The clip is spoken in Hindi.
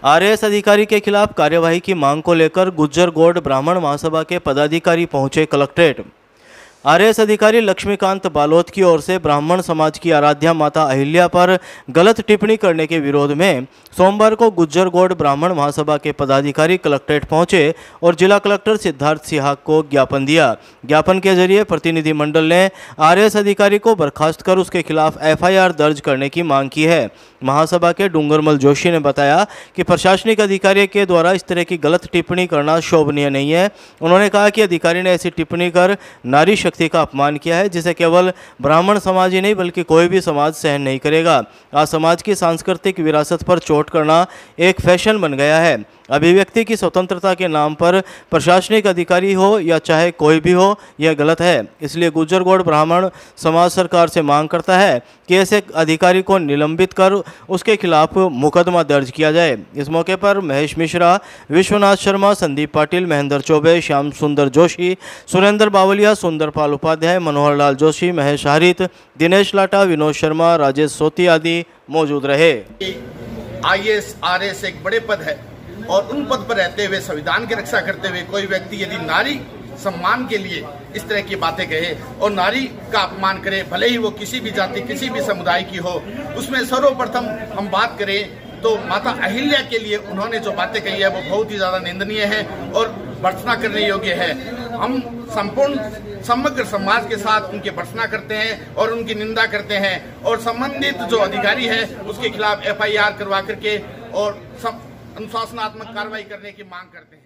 आरएएस अधिकारी के खिलाफ कार्यवाही की मांग को लेकर गुज्जर गौड़ ब्राह्मण महासभा के पदाधिकारी पहुंचे कलेक्ट्रेट। आरएएस अधिकारी लक्ष्मीकांत बालोत की ओर से ब्राह्मण समाज की आराध्या माता अहिल्या पर गलत टिप्पणी करने के विरोध में सोमवार को गुज्जर गौड़ ब्राह्मण महासभा के पदाधिकारी कलेक्ट्रेट पहुंचे और जिला कलेक्टर सिद्धार्थ सिहाग को ज्ञापन दिया। ज्ञापन के जरिए प्रतिनिधिमंडल ने आरएएस अधिकारी को बर्खास्त कर उसके खिलाफ एफआईआर दर्ज करने की मांग की है। महासभा के डूंगरमल जोशी ने बताया कि प्रशासनिक अधिकारी के द्वारा इस तरह की गलत टिप्पणी करना शोभनीय नहीं है। उन्होंने कहा कि अधिकारी ने ऐसी टिप्पणी कर नारी शक्ति का अपमान किया है, जिसे केवल ब्राह्मण समाज ही नहीं बल्कि कोई भी समाज सहन नहीं करेगा। आज समाज की सांस्कृतिक विरासत पर चोट करना एक फैशन बन गया है। अभिव्यक्ति की स्वतंत्रता के नाम पर प्रशासनिक अधिकारी हो या चाहे कोई भी हो, यह गलत है। इसलिए गुज्जर गौड़ ब्राह्मण समाज सरकार से मांग करता है कि ऐसे अधिकारी को निलंबित कर उसके खिलाफ मुकदमा दर्ज किया जाए। इस मौके पर महेश मिश्रा, विश्वनाथ शर्मा, संदीप पाटिल, महेंद्र चौबे, श्याम सुंदर जोशी, सुरेंद्र बावलिया, सुंदरपाल उपाध्याय, मनोहर लाल जोशी, महेश हरित, दिनेश लाटा, विनोद शर्मा, राजेश सोती आदि मौजूद रहे। आईएएस आरएएस एक बड़े पद है और उन पद पर रहते हुए संविधान की रक्षा करते हुए कोई व्यक्ति यदि नारी सम्मान के लिए इस तरह की बातें कहे और नारी का अपमान करे, भले ही वो किसी भी जाति किसी भी समुदाय की हो, उसमें सर्वप्रथम हम बात करें तो माता अहिल्या के लिए उन्होंने जो बातें कही है वो बहुत ही ज्यादा निंदनीय है और भर्त्सना करने योग्य है। हम संपूर्ण समग्र समाज के साथ उनकी भर्त्सना करते हैं और उनकी निंदा करते हैं और संबंधित जो अधिकारी है उसके खिलाफ एफआईआर करवा करके और अनुशासनात्मक कार्रवाई करने की मांग करते हैं।